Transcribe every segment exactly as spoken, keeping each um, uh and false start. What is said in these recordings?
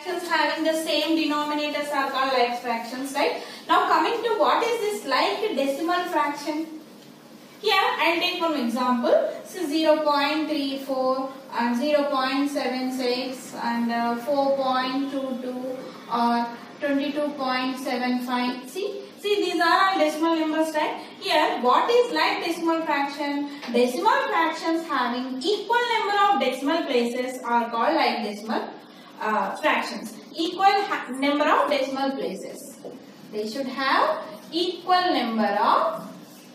Fractions having the same denominators are called like fractions, right? Now coming to what is this like decimal fraction? Here I will take one example. So zero point three four and zero point seven six and uh, four point two two or twenty-two point seven five. See, see these are all decimal numbers, right? Here what is like decimal fraction? Decimal fractions having equal number of decimal places are called like decimal uh, fractions. Equal number of decimal places. They should have equal number of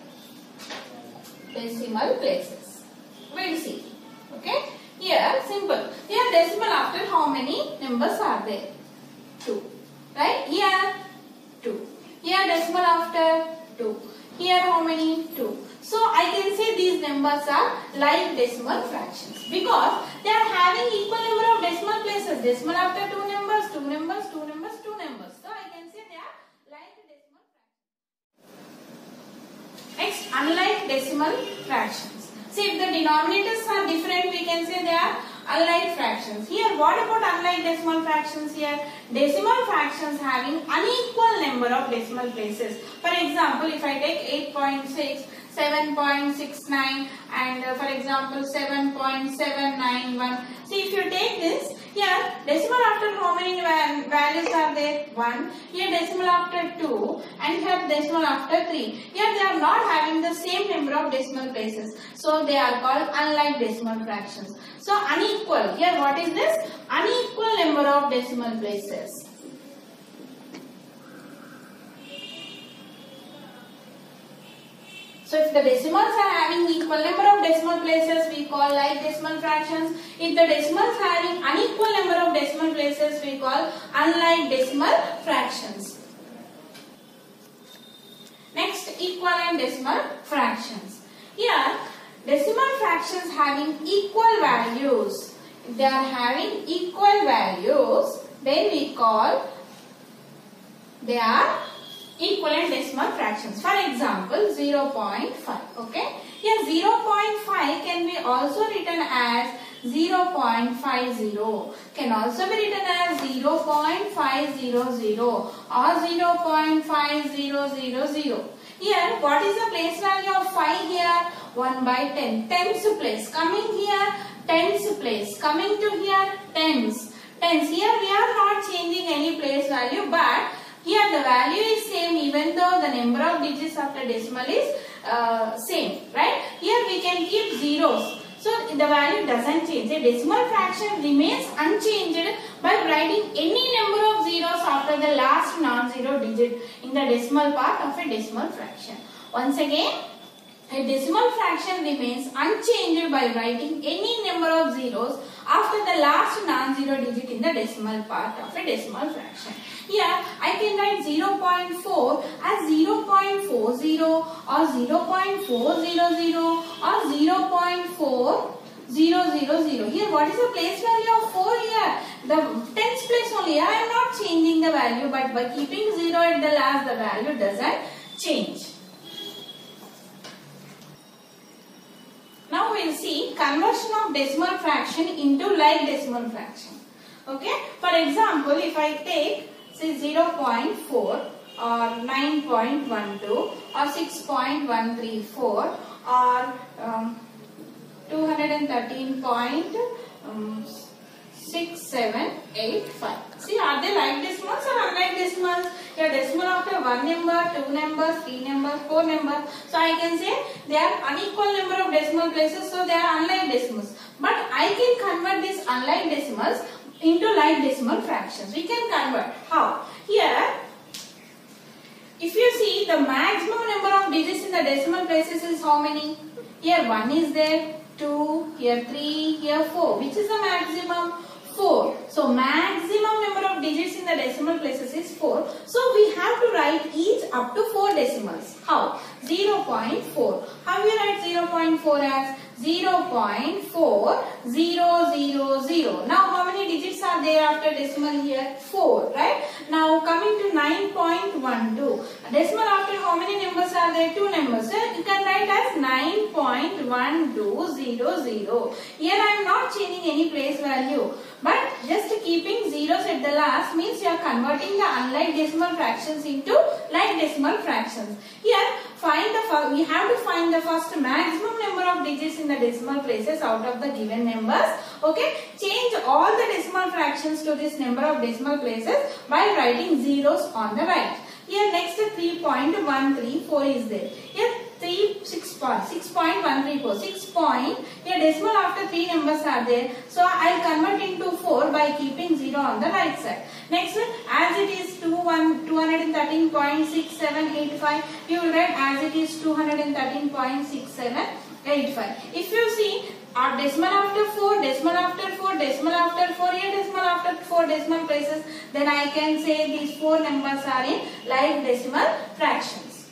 decimal places. We'll see. Okay. Here simple. Here decimal after how many numbers are there? two. Right? Here two. Here decimal after two. Here how many? two. So I can say these numbers are like decimal fractions because they are having equal number of decimal places. Decimal after two numbers, two numbers, two numbers, two numbers. So I can say they are like decimal fractions. Next, unlike decimal fractions. See, if the denominators are different, we can say they are unlike fractions. Here, what about unlike decimal fractions here? Decimal fractions having unequal number of decimal places. For example, if I take eight point six, seven point six nine and uh, for example seven point seven nine one. See, if you take this, here decimal after how many values are there? one. Here decimal after two and here decimal after three. Here they are not having the same number of decimal places. So they are called unlike decimal fractions. So unequal. Here what is this? Unequal number of decimal places. So if the decimals are having equal number of decimal places, we call like decimal fractions. If the decimals are having unequal number of decimal places, we call unlike decimal fractions. Next, equivalent decimal fractions. Here, decimal fractions having equal values. If they are having equal values, then we call they are equivalent decimal fractions. For example, zero point five. Okay. Here zero point five can be also written as zero point five zero. Can also be written as zero point five zero zero or zero point five zero zero zero. Here, what is the place value of five here? one by ten. Tens place. Coming here, tens place. Coming to here, tens. Tens. Here we are not changing any place value, but here the value is same even though the number of digits after decimal is uh, same, right? Here we can keep zeros. So the value doesn't change. The decimal fraction remains unchanged by writing any number of zeros after the last non-zero digit in the decimal part of a decimal fraction. Once again, a decimal fraction remains unchanged by writing any number of zeros after the last non-zero digit in the decimal part of a decimal fraction. Here I can write zero point four as zero point four zero or zero point four zero zero or zero point four zero zero zero. Here what is the place value of four here? The tens place only. I am not changing the value, but by keeping zero at the last, the value doesn't change. Now we will see conversion of decimal fraction into like decimal fraction. Okay. For example, if I take say zero point four or nine point one two or six point one three four or um, two hundred thirteen point six seven eight five. See, are they like decimals or unlike decimals? Here decimal after one number, two numbers, three numbers, four numbers. So I can say they are unequal number of decimal places, so they are unlike decimals. But I can convert these unlike decimals into like decimal fractions. We can convert. How? Here, if you see the maximum number of digits in the decimal places is how many? Here one is there, two, here three, here four. Which is the maximum? four. So maximum number of digits in the decimal places is four. So we have to write each up to four decimals. How? zero point four. How you write zero point four as? zero point four zero zero zero. Now how many digits are there after decimal here? four, right? Now coming to nine point one two. Decimal after how many numbers are there? two numbers. So you can write as nine point point one two zero zero. Here I am not changing any place value, but just keeping zeros at the last means you are converting the unlike decimal fractions into like decimal fractions. Here find the we have to find the first maximum number of digits in the decimal places out of the given numbers. Okay, change all the decimal fractions to this number of decimal places by writing zeros on the right. Here next three point one three four is there. Here three six point six point one three four six point. Here decimal after three numbers are there. So I will convert into four by keeping zero on the right side. Next, as it is two hundred thirteen point six seven eight five, you will write as it is two hundred thirteen point six seven eight five. If you see our decimal after four, decimal after four, decimal after four, here decimal after four decimal places, then I can say these four numbers are in like decimal fractions.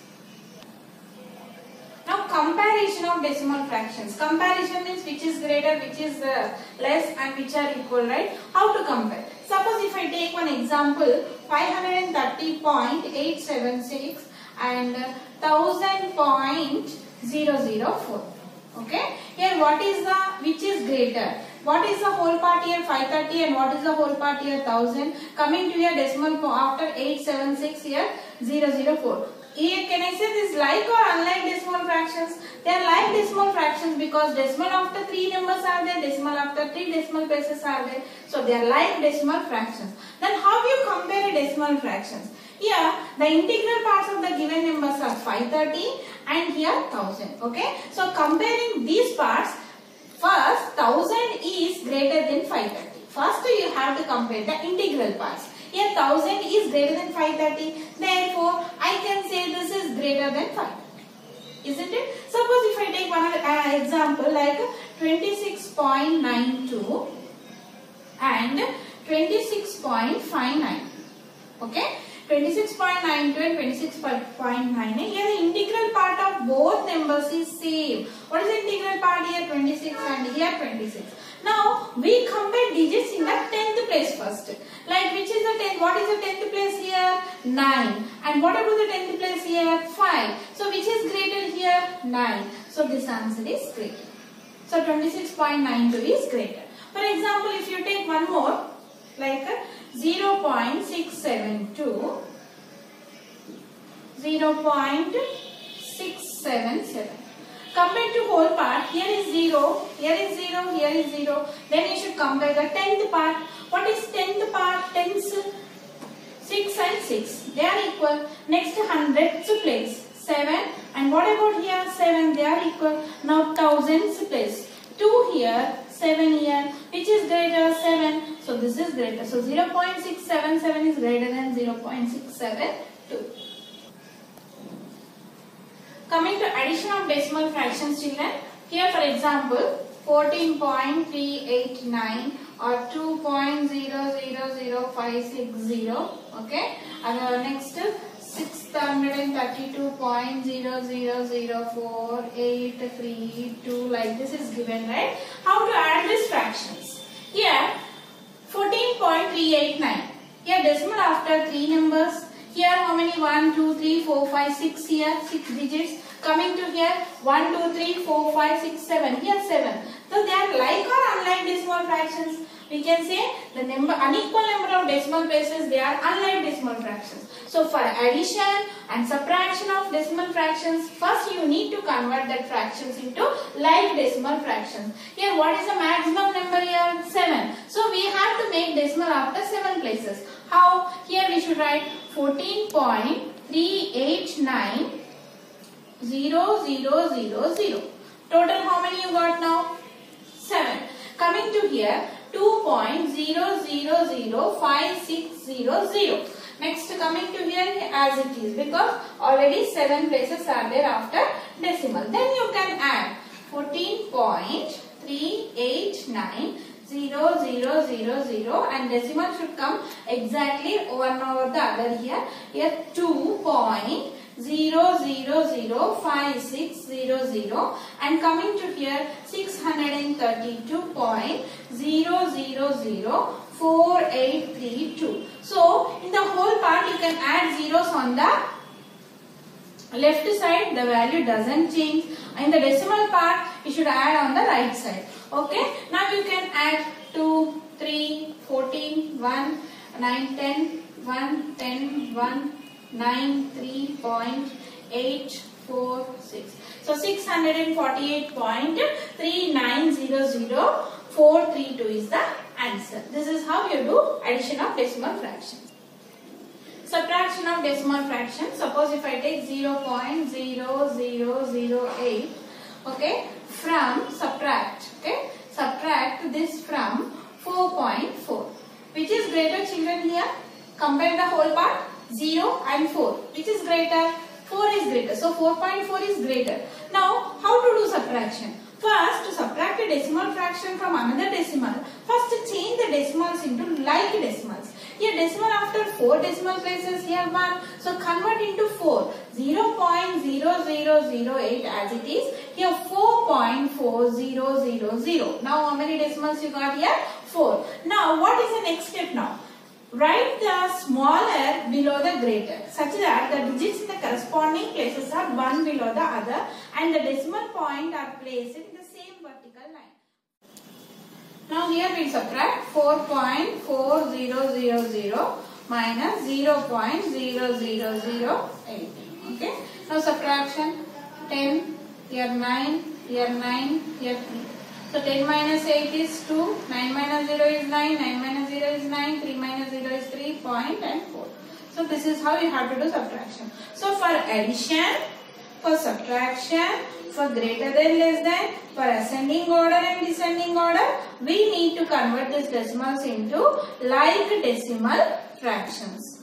Now comparison of decimal fractions. Comparison means which is greater, which is uh, less and which are equal, right? How to compare? Suppose if I take one example, five hundred thirty point eight seven six and one thousand point zero zero four. Okay, here what is the which is greater? What is the whole part here five hundred thirty and what is the whole part here one thousand? Coming to here decimal after eight seven six here zero zero four. Here can I say this like or unlike decimal fractions? They are like decimal fractions because decimal after three numbers are there, decimal after three decimal places are there. So they are like decimal fractions. Then how do you compare decimal fractions? Here the integral parts of the given numbers are five hundred thirty and here one thousand. Okay. So comparing these parts, first one thousand is greater than five hundred thirty. First you have to compare the integral parts. Here one thousand is greater than five hundred thirty. Therefore I can say this is greater than five hundred thirty. Isn't it? Suppose if I take one uh, example like twenty-six point nine two and twenty-six point five nine. Okay. twenty-six point nine two and twenty-six point nine eight. Here the integral part of both numbers is same. What is the integral part here? twenty-six and here twenty-six. Now we compare digits in the tenth place first. Like which is the tenth? What is the tenth place here? nine. And what about the tenth place here? five. So which is greater here? nine. So this answer is greater. So twenty-six point nine two is greater. For example, if you take one more like zero point six seven two, zero point six seven seven. Compared to whole part, here is zero, here is zero, here is zero. Then you should compare the tenth part. What is tenth part? Tens, six and six. They are equal. Next hundredths place, seven. And what about here? seven. They are equal. Now thousands place. two here, seven here. Which is greater? seven. So this is greater. So zero point six seven seven is greater than zero point six seven two. Coming to addition of decimal fractions, children. Here for example, fourteen point three eight nine or two point zero zero zero five six zero. Okay. And uh, next six hundred thirty-two point zero zero zero four eight three two, like this is given, right? How to add these fractions? Here fourteen point three eight nine. Here decimal after three numbers. Here how many? one, two, three, four, five, six here, six digits. Coming to here one, two, three, four, five, six, seven. Here seven. So they are like or unlike decimal fractions. We can say the number unequal number of decimal places, they are unlike decimal fractions. So for addition and subtraction of decimal fractions, first you need to convert that fractions into like decimal fractions. Here what is the maximum number here? seven. So we have to make decimal after seven places. How? Here we should write fourteen point three eight nine zero zero zero zero. Total how many you got now? seven. Coming to here two point zero zero zero five six zero zero. Next coming to here as it is because already seven places are there after decimal. Then you can add fourteen point three eight nine zero zero zero zero and decimal should come exactly one over the other here. Here two point zero zero zero five six zero zero and coming to here six hundred thirty-two point zero zero zero four eight three two. So in the whole part you can add zeros on the left side the value doesn't change. In the decimal part you should add on the right side. Okay. Now you can add two, three, fourteen, one, nine, ten, one, ten, one, nine, three point eight four six. So six hundred forty-eight point three nine zero zero four three two is the answer. This is how you do addition of decimal fractions. Subtraction of decimal fraction. Suppose if I take zero point zero zero zero eight, okay, from subtract, okay, subtract this from four point four. Which is greater, children, here? Compare the whole part, zero and four. Which is greater? four is greater. So four point four is greater. Now, how to do subtraction? First, to subtract a decimal fraction from another decimal, first change the decimals into like decimals. Here decimal after four decimal places, here one. So convert into four. zero point zero zero zero eight as it is. Here four point four zero zero zero. Now how many decimals you got here? four. Now what is the next step now? Write the smaller below the greater such that the digits in the corresponding places are one below the other and the decimal point are placed in the same vertical line. Now here we subtract four point four zero zero zero minus zero point zero zero zero eight. Okay. Now subtraction ten, here nine, here nine, here three. So ten minus eight is two, nine minus zero is nine, nine minus zero is nine, three minus zero is three point and four. So this is how you have to do subtraction. So for addition, for subtraction, for greater than, less than, for ascending order and descending order, we need to convert these decimals into like decimal fractions.